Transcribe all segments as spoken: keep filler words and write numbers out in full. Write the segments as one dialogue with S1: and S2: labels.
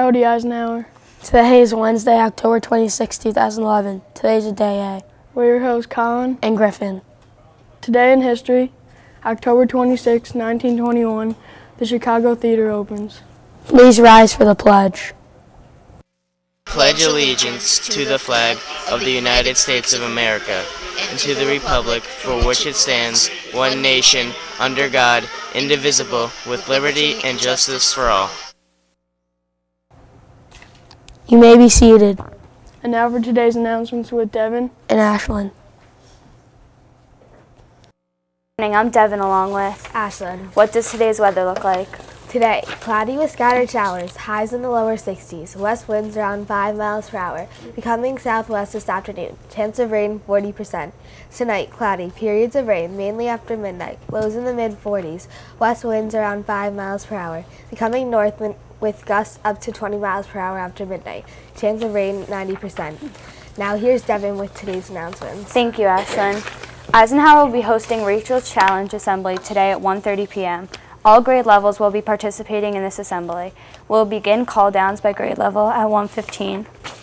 S1: Cody Eisenhower.
S2: Today is Wednesday, October twenty-sixth, two thousand eleven. Today's a day A.
S1: We're your hosts, Colin
S2: and Griffin.
S1: Today in history, October twenty-sixth, nineteen twenty-one, the Chicago Theater opens.
S2: Please rise for the pledge.
S3: Pledge allegiance to the flag of the United States of America and to the republic for which it stands, one nation, under God, indivisible, with liberty and justice for all.
S2: You may be seated.
S1: And now for today's announcements with Devin
S2: and Ashlyn.
S4: I'm Devin along with
S5: Ashlyn.
S4: What does today's weather look like?
S5: Today, cloudy with scattered showers, highs in the lower sixties, west winds around five miles per hour, becoming southwest this afternoon, chance of rain forty percent. Tonight, cloudy, periods of rain, mainly after midnight, lows in the mid forties, west winds around five miles per hour, becoming north with gusts up to twenty miles per hour after midnight, chance of rain ninety percent. Now here's Devin with today's announcements.
S4: Thank you, Ashlyn. Eisenhower will be hosting Rachel's Challenge Assembly today at one thirty p m All grade levels will be participating in this assembly. We'll begin call downs by grade level at one fifteen.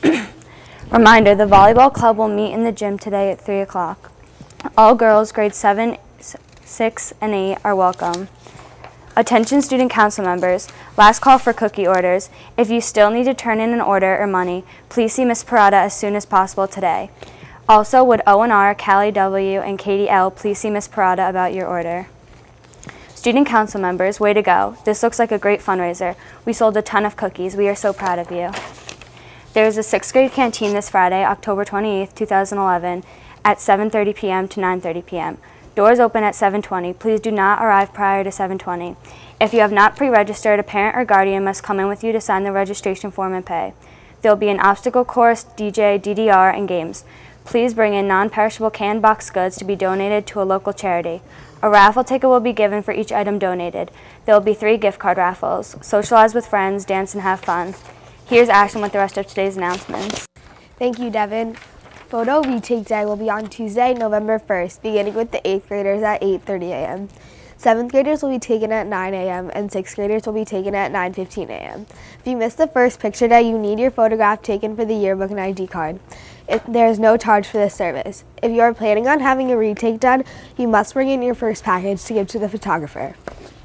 S4: Reminder, the volleyball club will meet in the gym today at three o'clock. All girls grades seven, six, and eight are welcome. Attention student council members, last call for cookie orders. If you still need to turn in an order or money, please see Miz Parada as soon as possible today. Also, would O and R, Callie W, and Katie L please see Miz Parada about your order. Student council members, way to go. This looks like a great fundraiser. We sold a ton of cookies. We are so proud of you. There is a sixth grade canteen this Friday, October twenty-eighth, two thousand eleven, at seven thirty p m to nine thirty p m Doors open at seven twenty. Please do not arrive prior to seven twenty. If you have not pre-registered, a parent or guardian must come in with you to sign the registration form and pay. There will be an obstacle course, D J, D D R, and games. Please bring in non-perishable canned box goods to be donated to a local charity. A raffle ticket will be given for each item donated. There will be three gift card raffles. Socialize with friends, dance, and have fun. Here's Ashlyn with the rest of today's announcements.
S5: Thank you, Devin. Photo retake day will be on Tuesday, November first, beginning with the eighth graders at eight thirty a m seventh graders will be taken at nine a m and sixth graders will be taken at nine fifteen a m If you missed the first picture day, you need your photograph taken for the yearbook and I D card. If there is no charge for this service. If you are planning on having a retake done, you must bring in your first package to give to the photographer.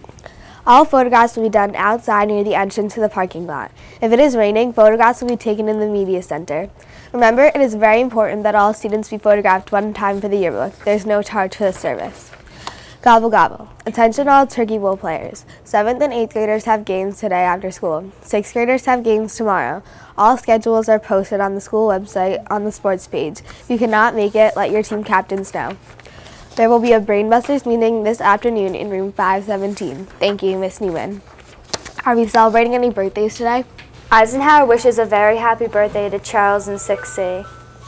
S5: All photographs will be done outside near the entrance to the parking lot. If it is raining, photographs will be taken in the media center. Remember, it is very important that all students be photographed one time for the yearbook. There's no charge for this service. Gobble gobble. Attention all Turkey Bowl players. seventh and eighth graders have games today after school. sixth graders have games tomorrow. All schedules are posted on the school website on the sports page. If you cannot make it, let your team captains know. There will be a Brainbusters meeting this afternoon in room five seventeen. Thank you, Miss Newman. Are we celebrating any birthdays today?
S4: Eisenhower wishes a very happy birthday to Charles in six C.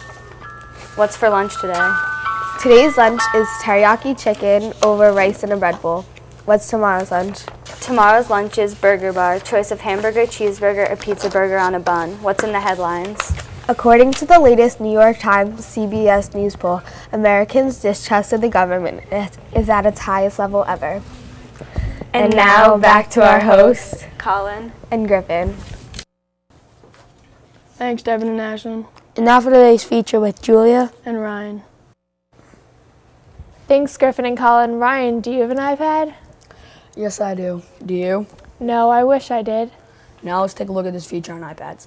S4: What's for lunch today?
S5: Today's lunch is teriyaki chicken over rice and a bread bowl. What's tomorrow's lunch?
S4: Tomorrow's lunch is Burger Bar, choice of hamburger, cheeseburger, or pizza burger on a bun. What's in the headlines?
S5: According to the latest New York Times C B S News poll, Americans' distrust of the government is at its highest level ever.
S4: And, and now, back to our hosts, Colin
S5: and Griffin.
S1: Thanks, Devin and Ashlyn.
S2: And now for today's feature with Julia
S1: and Ryan.
S6: Thanks, Griffin and Colin. Ryan, do you have an iPad?
S7: Yes, I do. Do you?
S6: No, I wish I did.
S7: Now let's take a look at this feature on iPads.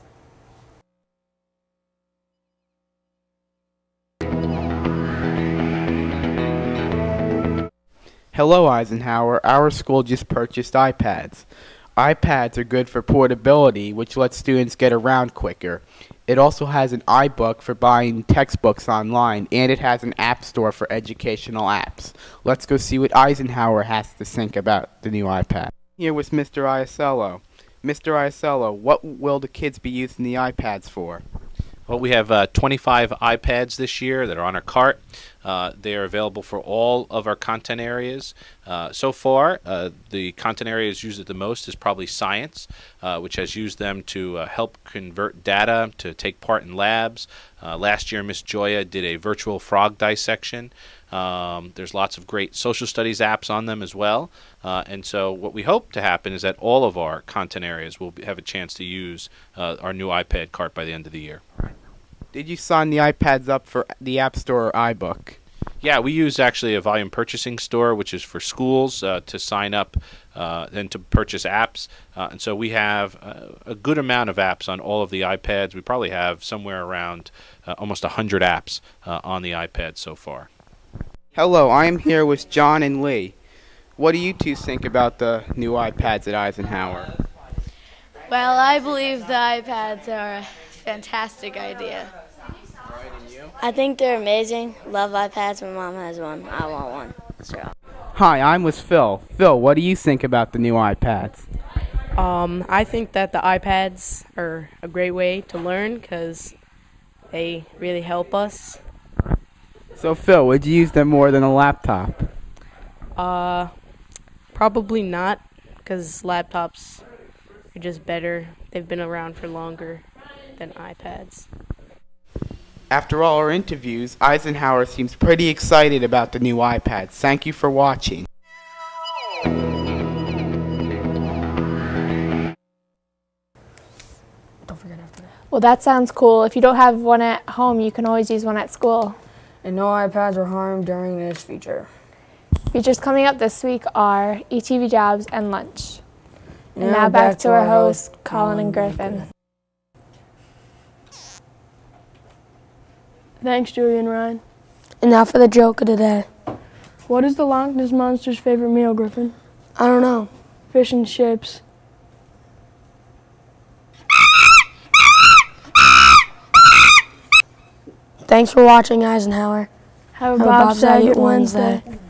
S8: Hello, Eisenhower. Our school just purchased iPads. iPads are good for portability, which lets students get around quicker. It also has an iBook for buying textbooks online, and it has an app store for educational apps. Let's go see what Eisenhower has to think about the new iPad. Here was Mister Iasello. Mister Iasello, what will the kids be using the iPads for?
S9: Well, we have uh, twenty-five iPads this year that are on our cart. Uh, they are available for all of our content areas. Uh, so far, uh, the content areas used the most is probably science, uh, which has used them to uh, help convert data, to take part in labs. Uh, last year, Miss Joya did a virtual frog dissection. Um, there's lots of great social studies apps on them as well. Uh, and so what we hope to happen is that all of our content areas will be, have a chance to use uh, our new iPad cart by the end of the year.
S8: Did you sign the iPads up for the App Store or iBook?
S9: Yeah, we use actually a volume purchasing store, which is for schools uh, to sign up uh, and to purchase apps. Uh, and so we have uh, a good amount of apps on all of the iPads. We probably have somewhere around uh, almost one hundred apps uh, on the iPad so far.
S8: Hello, I am here with John and Lee. What do you two think about the new iPads at Eisenhower?
S10: Well, I believe the iPads are a fantastic idea.
S2: I think they're amazing. Love iPads. My mom has one. I want one. So.
S8: Hi, I'm with Phil. Phil, what do you think about the new iPads?
S11: Um, I think that the iPads are a great way to learn because they really help us.
S8: So Phil, would you use them more than a laptop?
S11: Uh, probably not, because laptops are just better. They've been around for longer than iPads.
S8: After all our interviews, Eisenhower seems pretty excited about the new iPads. Thank you for watching.
S7: Don't forget after that.
S6: Well, that sounds cool. If you don't have one at home, you can always use one at school.
S7: And no iPads were harmed during this feature.
S6: Features coming up this week are E T V Jobs and lunch. And
S7: Now
S6: now back,
S7: back
S6: to
S7: to
S6: our
S7: our
S6: hosts,
S7: host,
S6: Colin and
S7: Colin and
S6: Griffin.
S1: Thanks, Julie and Ryan.
S2: And now for the joke of the day.
S1: What is the Loch Ness Monster's favorite meal, Griffin?
S2: I don't know.
S1: Fish and chips.
S2: Thanks for watching, Eisenhower.
S1: Have a
S2: Have a
S1: Bob
S2: Bob Saget
S1: Saget Wednesday.
S2: Wednesday.